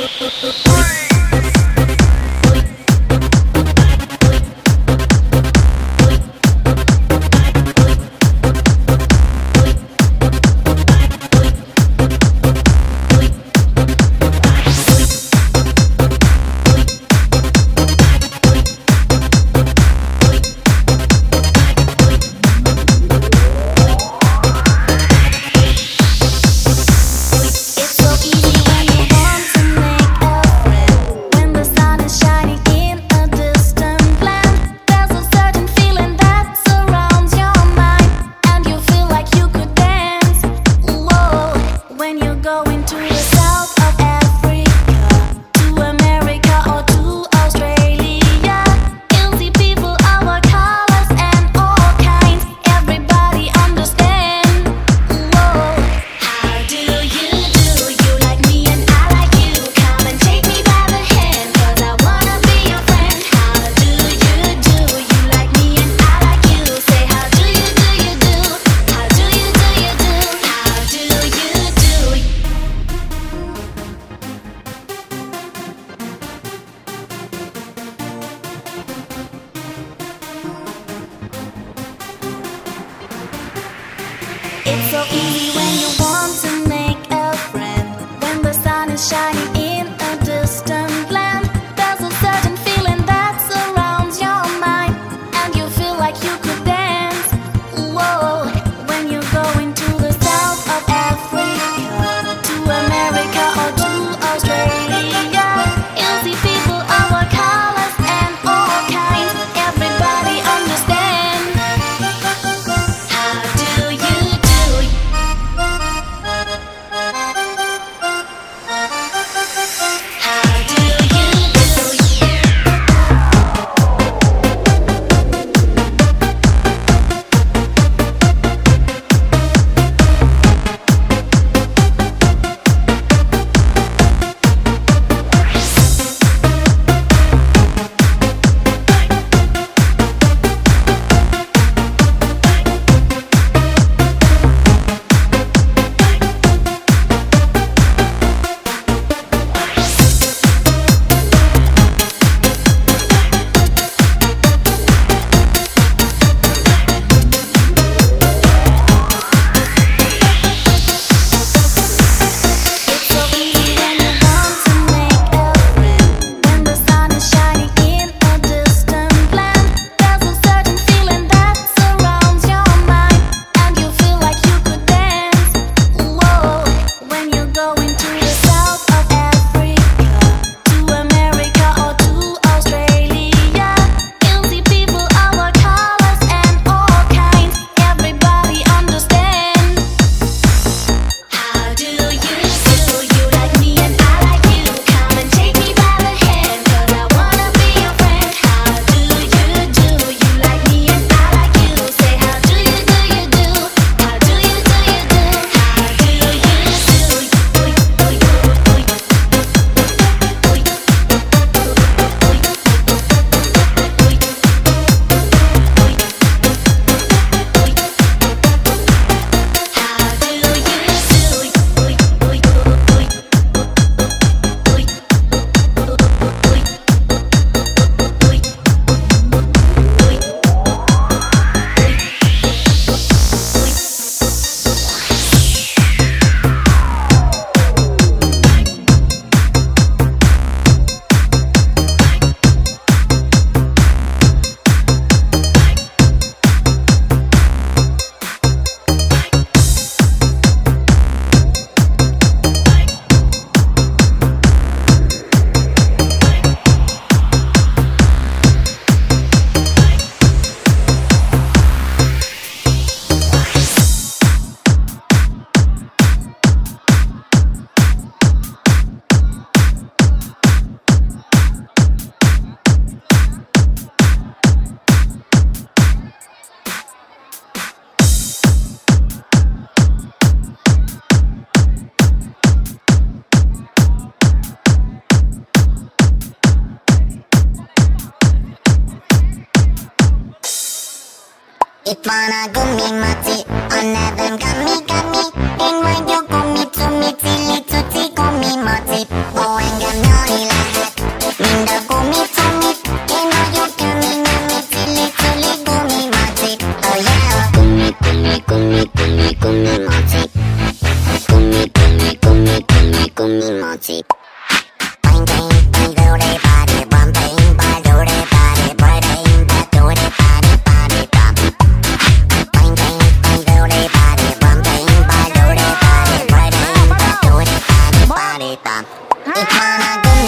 It's so easy when you want to make a friend. When the sun is shining in a distant land, there's a certain feeling that surrounds your mind, and you feel like you could dance. Whoa, when you go into the south of Africa, to America or to Australia, you'll see people of all colors and all kinds. Everybody understand. How do you Ipana gumi machi, another gummy, and when you gumi to me, tilly to tea gumi machi, oh and 꾸미모지 Bang bang bang do they body bum bang bang do they body bang bang do they body body bum Bang bang bang do they body bum bang bang do they body bang bang do they body body bum If wanna go